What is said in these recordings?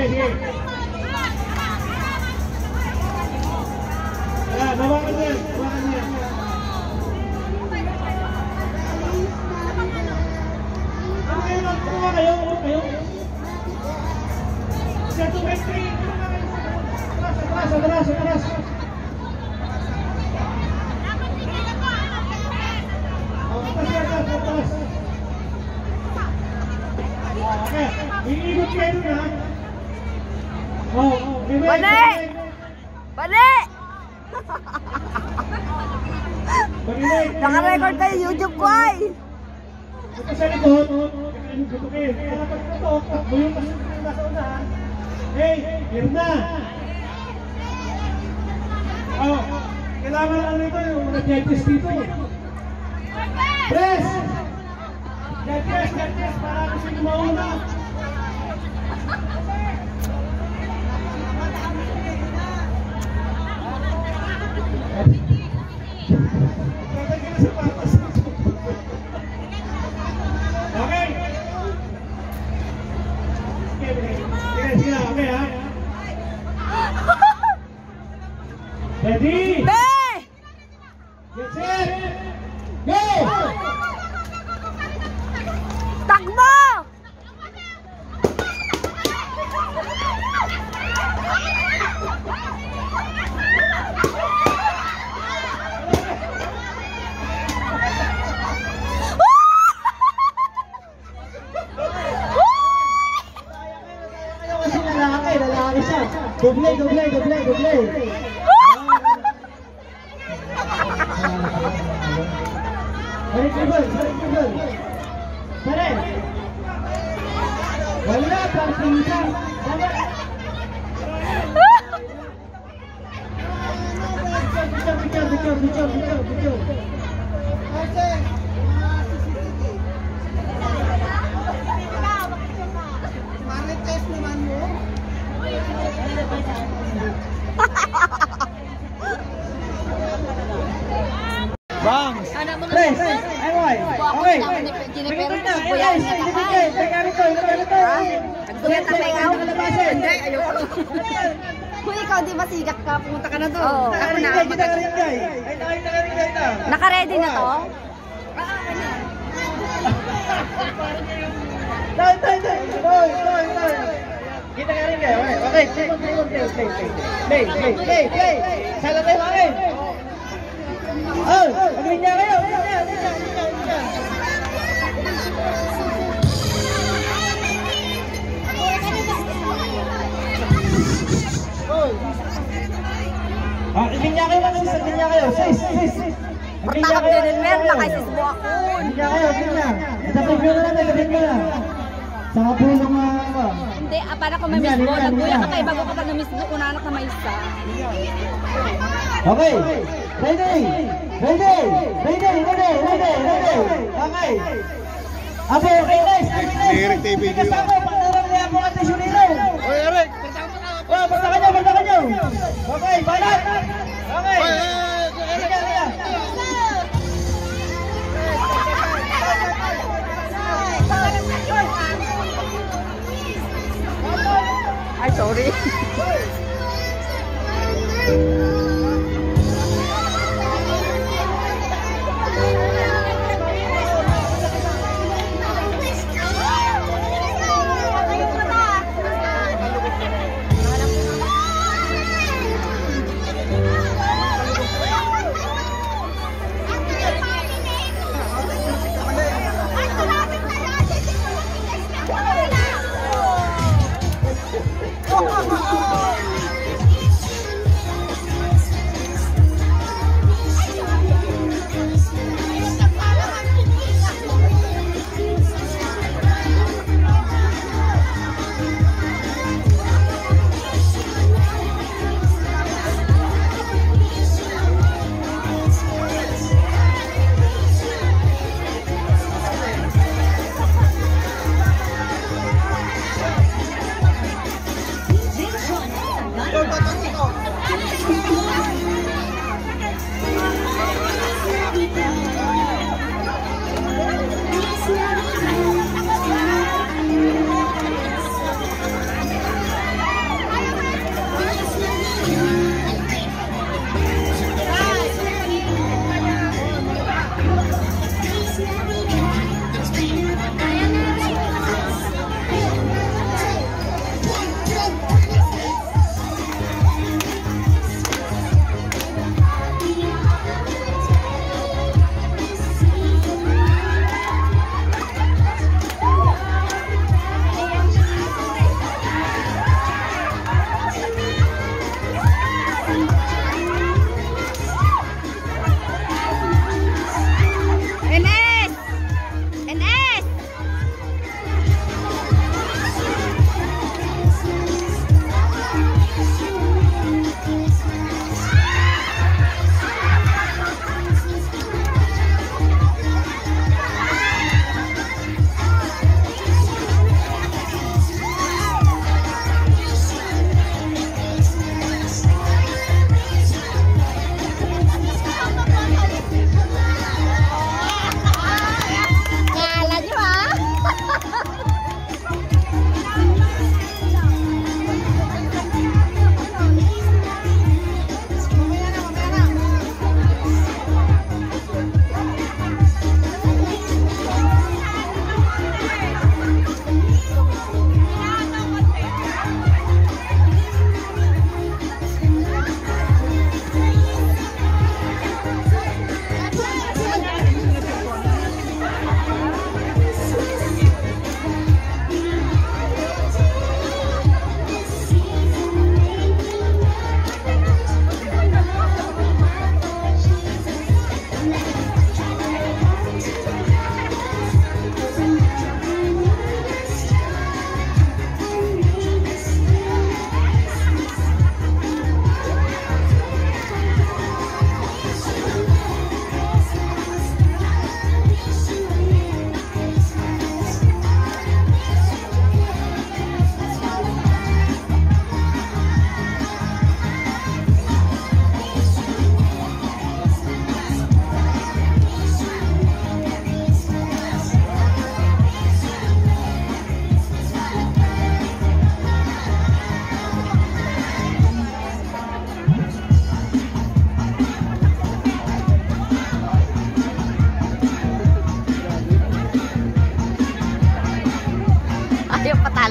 sige. Ayan, bawakan niya. Bawakan niya. Ano kayo? Ano kayo? Sa 2-3. Atras. Okay, iikot kayo na. Bali! Naka-record tayo YouTube ko ay. Ito sa likod. Tutukin. Kaya pagtutok, takbo yung nasa unahan. Hey, here na. Kailangan ano ito yung mga judges dito. Press! Judges, para kasi mauna. Okay. Sige, okay ha. Ready? Get set! Go! Takbo! Lalaki siya. Doble. Sarikibol. Pare. Wala pang pinsan. Bicho. Bang! Press! Ay, okay! Pinipin na! Hindi, ayoko. Kung ikaw di ba sigat ka, pumunta ka na doon. Oo. Ako na. Naka-ready na to? Kita ka rin kayo. Okay, play. Sala tayo makin. Maglinya kayo. Linya kayo. Sis. Patakap din mer, nakaisis mo ako. Linya kayo. Itapin mo na. Sa kapulong mga Hindi, para ko may mismo. Nagbuya ka tayo bago ka pa na mismo kung nanak na may isa. Okay. Ready. Okay. Abo, okay, nice. Direct TV video. Kasama, panarang niya po at isyunino. Oy, Eric. Basta ka nyo. Okay, balat. Okay. Ay, sorry.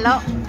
Lalo.